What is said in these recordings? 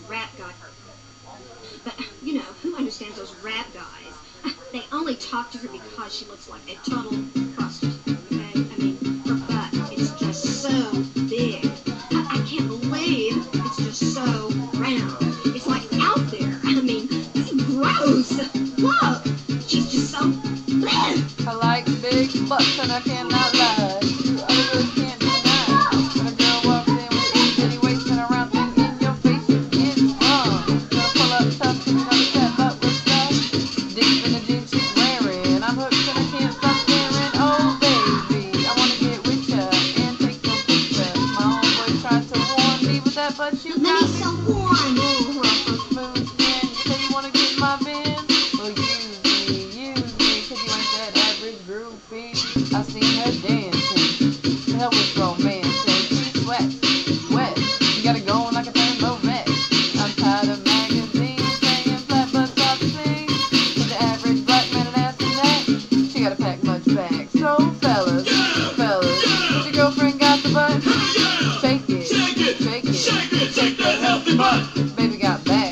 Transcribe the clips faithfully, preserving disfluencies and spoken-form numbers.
rap guy. But, you know, who understands those rap guys? They only talk to her because she looks like a total prostitute, okay? I mean, her butt, it's just so big. I, I can't believe it's just so round. It's like out there. I mean, this is gross. Whoa! She's just so bleh. I like big butts and I cannot lie. You others can't deny. When a girl walks in with itty bitty waist and a round thing in your face, you get wrong. Gonna pull up tough and notice that butt was stuck deep in the jeans she's wearing. I'm hooked and I can't stop staring. Oh baby, I wanna get with ya and take some pictures. My homeboy tried to warn me with that, but you Let got me so warm. ooh, rough smooth skin. You say you wanna get my bin? Well, use me, use me, 'cause you ain't that average groupie. I seen her dancing. The hell was romancing. She sweats, wet. You got it going like a thermo vet. I'm tired of magazines saying flat butts off things. To the average black man and ass in that, she gotta pack much back. So fellas, fellas, if your girlfriend got the butt, shake it, shake it, shake it, shake it, shake that healthy butt. Baby got back.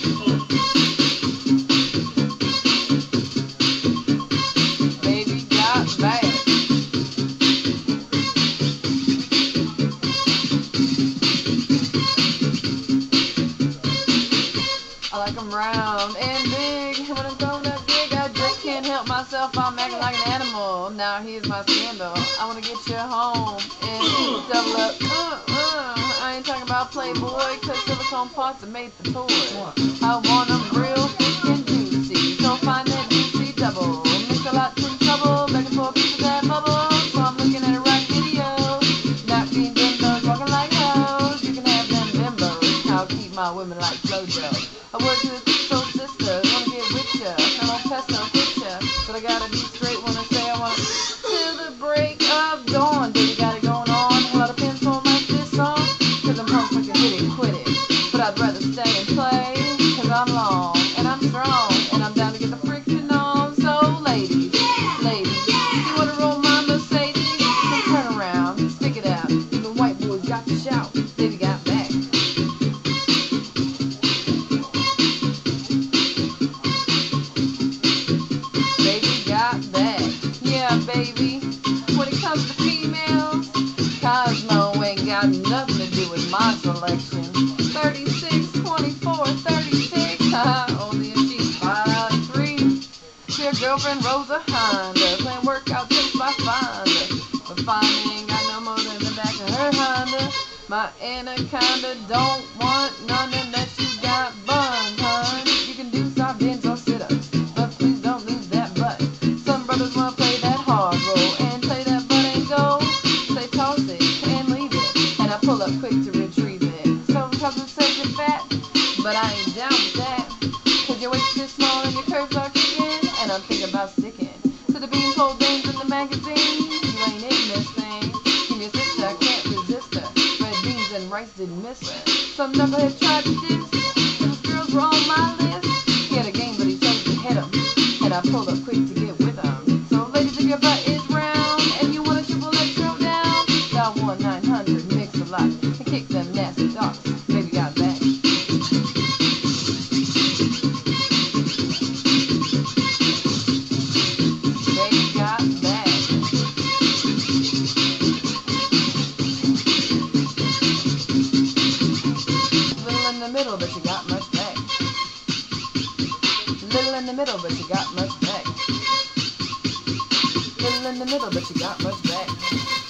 Baby got back. I like 'em round and big. When I'm throwing that big, I just can't help myself. I'm acting like an animal. Now here's my scandal. I wanna get you home and double up. Uh, uh. I ain't talking about Playboy, 'cause silicone parts are made for toys. I want 'em real thick and juicy. So find that juicy double. Mix a lot in trouble. Begging for a piece of that bubble. So I'm looking at a rock video. Not being bimbos, walking like hoes. You can have them bimbos. I'll keep my women like Flojo. I work with the soul sister, wanna get with ya. I don't pesto fit ya, but I gotta be straight when I say I wanna. Till the break of dawn, baby got it going on. A lot of pencil like this song, 'cause I'm pumped I can hit it, quit it. But I'd rather stay and play, 'cause I'm long and I'm strong and I'm down to get the friction on. So ladies, ladies, you wanna roll my Mercedes? Then turn around, stick it out. The white boys got to shout, baby got back. Baby, when it comes to females, Cosmo ain't got nothing to do with my selection. thirty-six, twenty-four, thirty-six, only if she's five three. Your girlfriend Rosa Honda, playing workout tips by Fonda. But Fonda ain't got no more than the back of her Honda. My anaconda don't want none unless you got buns, hun. You can do sardines or sit-ups, but please don't lose that butt. Some brothers wanna play that hard roll and play that butt ain't gold. Say toss it and leave it, and I pull up quick to retrieve it. Some cousins say you're fat, but I ain't down with that. 'Cause your waist is small and your curves are kicking, and I'm thinking about sticking to the beanpole dames in the magazine. You ain't in this thing. Give me a sister, I can't resist her. Red beans and rice didn't miss her. Some knucklehead tried to diss. Those girls were on my list. He had a game, but he chose to hit 'em, and I pulled up quick to get with 'em. So ladies, if your butt is round and you want a triple X showdown, dial one nine hundred mix a lot and kick them nasty dogs. Baby got back. Baby got back. Little in the middle, but you got much back. Little in the middle, but you got much back. Little in the middle, but you got much back.